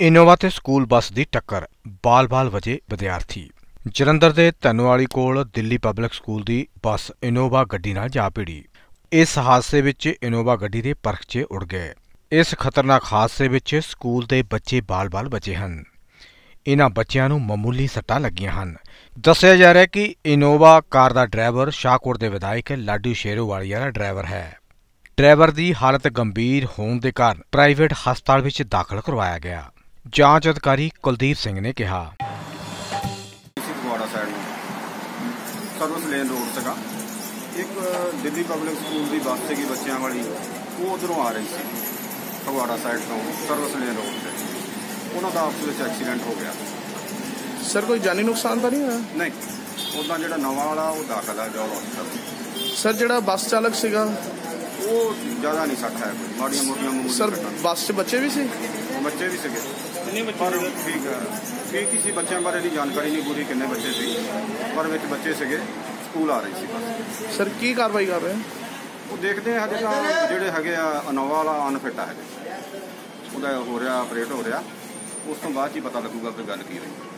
Innova ਤੇ school bus ਦੀ ਟੱਕਰ, ਬਾਲ-ਬਾਲ ਵਜੇ ਵਿਦਿਆਰਥੀ। ਜਲੰਧਰ ਦੇ ਧੰਨੋਵਾਲੀ ਕੋਲ ਦਿੱਲੀ ਪਬਲਿਕ ਸਕੂਲ ਦੀ ਬੱਸ ਇਨੋਵਾ ਗੱਡੀ ਨਾਲ ਜਾ ਭਿੜੀ। ਇਸ ਹਾਦਸੇ ਵਿੱਚ ਇਨੋਵਾ ਗੱਡੀ ਦੇ ਪਰਖਚੇ ਉੱਡ ਗਏ। ਇਸ ਖਤਰਨਾਕ ਹਾਦਸੇ ਵਿੱਚ ਸਕੂਲ ਦੇ ਬੱਚੇ ਬਾਲ-ਬਾਲ ਬਚੇ ਹਨ। ਇਨ੍ਹਾਂ ਬੱਚਿਆਂ ਨੂੰ ਮਾਮੂਲੀ ਸੱਟਾਂ ਲੱਗੀਆਂ ਹਨ। ਦੱਸਿਆ ਜਾ ਰਿਹਾ ਕਿ ਇਨੋਵਾ ਕਾਰ ਦਾ ਡਰਾਈਵਰ ਸ਼ਾਹਕੋਟ ਦੇ ਵਿਧਾਇਕ ਲਾਡੀ ਸ਼ੇਰੋਵਾਲੀਆ ਦਾ ਡਰਾਈਵਰ ਹੈ। ਡਰਾਈਵਰ ਦੀ ਹਾਲਤ ਗੰਭੀਰ ਹੋਣ ਦੇ ਕਾਰਨ ਪ੍ਰਾਈਵੇਟ ਹਸਪਤਾਲ ਵਿੱਚ ਦਾਖਲ ਕਰਵਾਇਆ ਗਿਆ। ਜਾਂਚ ਅਧਿਕਾਰੀ ਕੁਲਦੀਪ ਸਿੰਘ ਨੇ ਕਿਹਾ, ਫਗਵਾੜਾ ਸਾਈਡ ਨੂੰ ਸਰਵਿਸ ਲੇਨ ਰੋਡ ਸੀਗਾ, ਇੱਕ ਦਿੱਲੀ ਪਬਲਿਕ ਸਕੂਲ ਦੀ ਬੱਸ ਸੀਗੀ ਬੱਚਿਆਂ ਵਾਲੀ, ਉਹ ਉੱਧਰੋਂ ਆ ਰਹੀ ਸੀ ਫਗਵਾੜਾ ਸਾਈਡ ਤੋਂ ਸਰਵਿਸ ਲੇਨ ਰੋਡ 'ਤੇ। ਉਹਨਾਂ ਦਾ ਆਪਸ ਵਿੱਚ ਐਕਸੀਡੈਂਟ ਹੋ ਗਿਆ। ਸਰ ਕੋਈ ਜਾਨੀ ਨੁਕਸਾਨ ਤਾਂ ਨਹੀਂ ਹੋਇਆ? ਨਹੀਂ, ਉੱਦਾਂ ਜਿਹੜਾ ਨਵਾਂ ਵਾਲਾ ਉਹ ਦਾਖਲ ਹੈ ਜੋਲ ਹਸਪਤਾਲ। ਸਰ ਜਿਹੜਾ ਬੱਸ ਚਾਲਕ ਸੀਗਾ ਉਹ ਜ਼ਿਆਦਾ ਨਹੀਂ ਸੱਟ ਹੈ, ਕੋਈ ਮਾੜੀਆਂ ਮੋਟੀਆਂ। ਸਰ ਬੱਸ 'ਚ ਬੱਚੇ ਵੀ ਸੀ? ਬੱਚੇ ਵੀ ਸੀਗੇ, ਪਰ ਠੀਕ ਹੀ ਸੀ। ਬੱਚਿਆਂ ਬਾਰੇ ਦੀ ਜਾਣਕਾਰੀ ਨਹੀਂ ਪੂਰੀ ਕਿੰਨੇ ਬੱਚੇ ਸੀ, ਪਰ ਵਿੱਚ ਬੱਚੇ ਸੀਗੇ, ਸਕੂਲ ਆ ਰਹੀ ਸੀ ਬੱਸ। ਸਰ ਕੀ ਕਾਰਵਾਈ ਕਰ ਰਹੇ? ਉਹ ਦੇਖਦੇ ਆ, ਹਜੇ ਤਾਂ ਜਿਹੜੇ ਹੈਗੇ ਆ ਇਨੋਵਾ ਵਾਲਾ ਅਨਫਿਟ ਆ, ਹਜੇ ਉਹਦਾ ਹੋ ਰਿਹਾ ਆਪਰੇਟ ਹੋ ਰਿਹਾ, ਉਸ ਤੋਂ ਬਾਅਦ 'ਚ ਹੀ ਪਤਾ ਲੱਗੂਗਾ ਕਿ ਗੱਲ ਕੀ ਹੋਈ।